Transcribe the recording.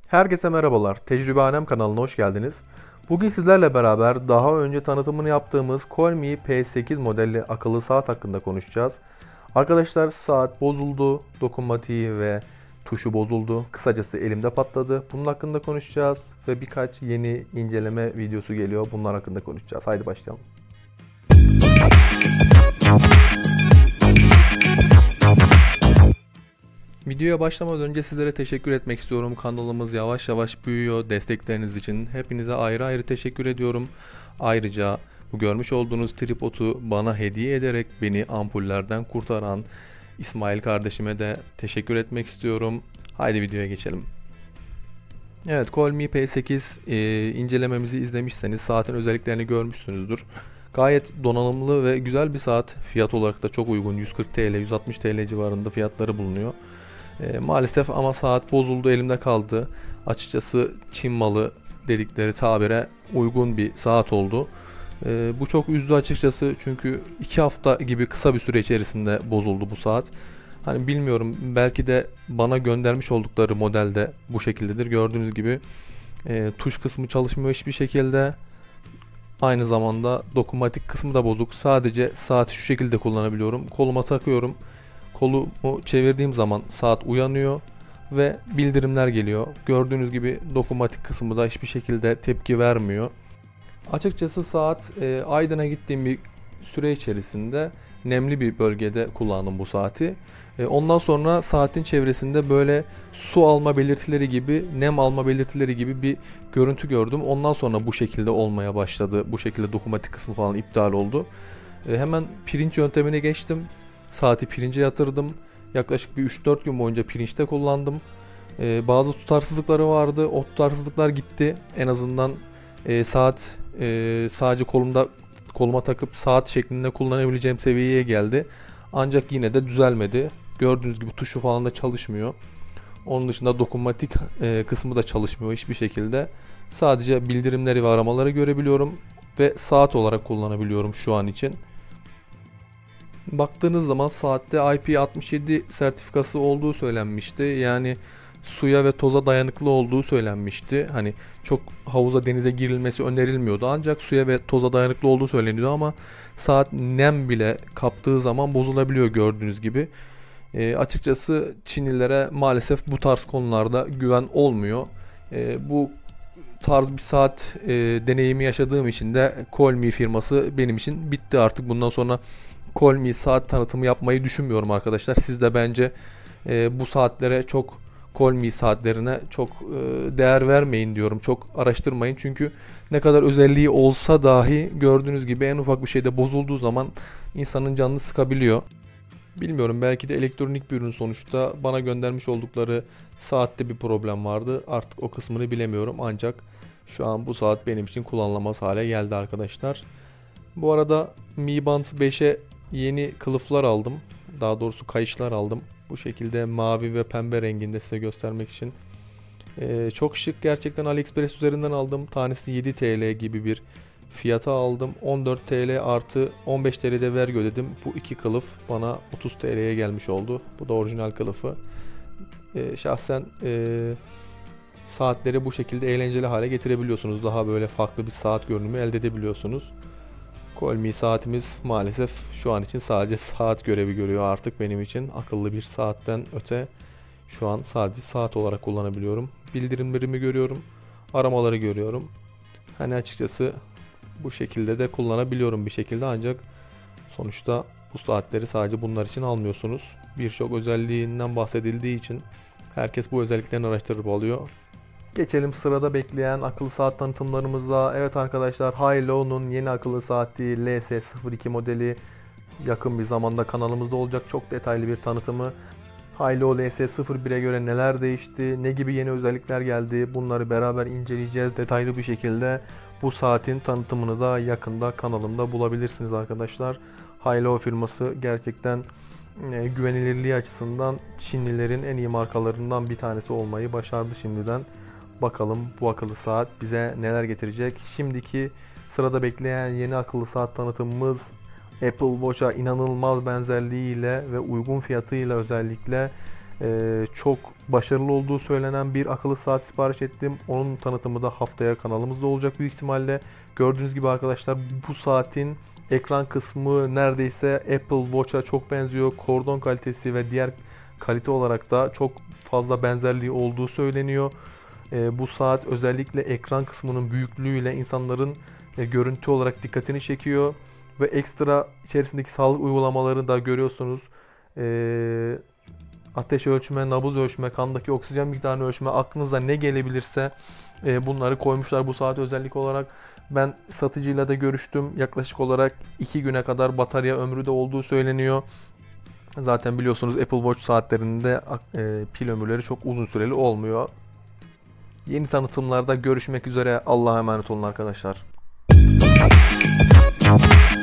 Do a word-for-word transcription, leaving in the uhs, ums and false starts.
Herkese merhabalar. Tecrübehanem kanalına hoş geldiniz. Bugün sizlerle beraber daha önce tanıtımını yaptığımız Colmi P sekiz modelli akıllı saat hakkında konuşacağız. Arkadaşlar saat bozuldu, dokunmatiği ve tuşu bozuldu. Kısacası elimde patladı. Bunun hakkında konuşacağız ve birkaç yeni inceleme videosu geliyor. Bunlar hakkında konuşacağız. Haydi başlayalım. Videoya başlamadan önce sizlere teşekkür etmek istiyorum. Kanalımız yavaş yavaş büyüyor. Destekleriniz için hepinize ayrı ayrı teşekkür ediyorum. Ayrıca bu görmüş olduğunuz tripodu bana hediye ederek beni ampullerden kurtaran İsmail kardeşime de teşekkür etmek istiyorum. Haydi videoya geçelim. Evet, Colmi P sekiz e, incelememizi izlemişseniz saatin özelliklerini görmüşsünüzdür. Gayet donanımlı ve güzel bir saat. Fiyat olarak da çok uygun. yüz kırk TL, yüz altmış TL civarında fiyatları bulunuyor. E, maalesef ama saat bozuldu, elimde kaldı. Açıkçası Çin malı dedikleri tabire uygun bir saat oldu. E, bu çok üzdü açıkçası çünkü iki hafta gibi kısa bir süre içerisinde bozuldu bu saat. Hani bilmiyorum, belki de bana göndermiş oldukları modelde bu şekildedir. Gördüğünüz gibi e, tuş kısmı çalışmıyor hiçbir şekilde. Aynı zamanda dokunmatik kısmı da bozuk. Sadece saati şu şekilde kullanabiliyorum. Koluma takıyorum. Kolumu çevirdiğim zaman saat uyanıyor ve bildirimler geliyor. Gördüğünüz gibi dokunmatik kısmı da hiçbir şekilde tepki vermiyor. Açıkçası saat e, Aydın'a gittiğim bir süre içerisinde nemli bir bölgede kullandım bu saati. E, ondan sonra saatin çevresinde böyle su alma belirtileri gibi, nem alma belirtileri gibi bir görüntü gördüm. Ondan sonra bu şekilde olmaya başladı. Bu şekilde dokunmatik kısmı falan iptal oldu. E, hemen pirinç yöntemine geçtim. Saati pirince yatırdım. Yaklaşık bir üç dört gün boyunca pirinçte kullandım. E, bazı tutarsızlıkları vardı. O tutarsızlıklar gitti. En azından e, saat e, sadece kolumda koluma takıp saat şeklinde kullanabileceğim seviyeye geldi. Ancak yine de düzelmedi. Gördüğünüz gibi tuşu falan da çalışmıyor. Onun dışında dokunmatik e, kısmı da çalışmıyor hiçbir şekilde. Sadece bildirimleri ve aramaları görebiliyorum ve saat olarak kullanabiliyorum şu an için. Baktığınız zaman saatte I P altmış yedi sertifikası olduğu söylenmişti. Yani suya ve toza dayanıklı olduğu söylenmişti. Hani çok havuza, denize girilmesi önerilmiyordu. Ancak suya ve toza dayanıklı olduğu söyleniyordu ama saat nem bile kaptığı zaman bozulabiliyor gördüğünüz gibi. E, açıkçası Çinlilere maalesef bu tarz konularda güven olmuyor. E, bu tarz bir saat e, deneyimi yaşadığım için de Colmi firması benim için bitti artık. Bundan sonra Colmi saat tanıtımı yapmayı düşünmüyorum arkadaşlar. Siz de bence e, bu saatlere çok, Colmi saatlerine çok e, değer vermeyin diyorum. Çok araştırmayın çünkü ne kadar özelliği olsa dahi gördüğünüz gibi en ufak bir şeyde bozulduğu zaman insanın canını sıkabiliyor. Bilmiyorum, belki de elektronik bir ürün sonuçta. Bana göndermiş oldukları saatte bir problem vardı. Artık o kısmını bilemiyorum ancak şu an bu saat benim için kullanılamaz hale geldi arkadaşlar. Bu arada Mi Band beşe yeni kılıflar aldım. Daha doğrusu kayışlar aldım. Bu şekilde mavi ve pembe renginde size göstermek için. Ee, çok şık gerçekten, AliExpress üzerinden aldım. Tanesi yedi TL gibi bir fiyata aldım. on dört TL artı on beş T L'de vergi ödedim. Bu iki kılıf bana otuz T L'ye gelmiş oldu. Bu da orijinal kılıfı. Ee, şahsen e, saatleri bu şekilde eğlenceli hale getirebiliyorsunuz. Daha böyle farklı bir saat görünümü elde edebiliyorsunuz. Colmi saatimiz maalesef şu an için sadece saat görevi görüyor artık benim için. Akıllı bir saatten öte şu an sadece saat olarak kullanabiliyorum. Bildirimlerimi görüyorum. Aramaları görüyorum. Hani açıkçası bu şekilde de kullanabiliyorum bir şekilde, ancak sonuçta bu saatleri sadece bunlar için almıyorsunuz. Birçok özelliğinden bahsedildiği için herkes bu özelliklerini araştırıp alıyor. Geçelim sırada bekleyen akıllı saat tanıtımlarımıza. Evet arkadaşlar, Hailo'nun yeni akıllı saati L S sıfır iki modeli yakın bir zamanda kanalımızda olacak. Çok detaylı bir tanıtımı. Hailo L S sıfır bire göre neler değişti, ne gibi yeni özellikler geldi, bunları beraber inceleyeceğiz detaylı bir şekilde. Bu saatin tanıtımını da yakında kanalımda bulabilirsiniz arkadaşlar. Hailo firması gerçekten e, güvenilirliği açısından Çinlilerin en iyi markalarından bir tanesi olmayı başardı şimdiden. Bakalım bu akıllı saat bize neler getirecek. Şimdiki sırada bekleyen yeni akıllı saat tanıtımımız Apple Watch'a inanılmaz benzerliğiyle ve uygun fiyatıyla özellikle Ee, çok başarılı olduğu söylenen bir akıllı saat sipariş ettim. Onun tanıtımı da haftaya kanalımızda olacak büyük ihtimalle. Gördüğünüz gibi arkadaşlar, bu saatin ekran kısmı neredeyse Apple Watch'a çok benziyor. Kordon kalitesi ve diğer kalite olarak da çok fazla benzerliği olduğu söyleniyor. Ee, bu saat özellikle ekran kısmının büyüklüğüyle insanların e, görüntü olarak dikkatini çekiyor. Ve ekstra içerisindeki sağlık uygulamaları da görüyorsunuz. Ee, ateş ölçme, nabız ölçme, kandaki oksijen miktarını ölçme, aklınıza ne gelebilirse e, bunları koymuşlar bu saat özellik olarak. Ben satıcıyla da görüştüm. Yaklaşık olarak iki güne kadar batarya ömrü de olduğu söyleniyor. Zaten biliyorsunuz Apple Watch saatlerinde e, pil ömürleri çok uzun süreli olmuyor. Yeni tanıtımlarda görüşmek üzere. Allah'a emanet olun arkadaşlar.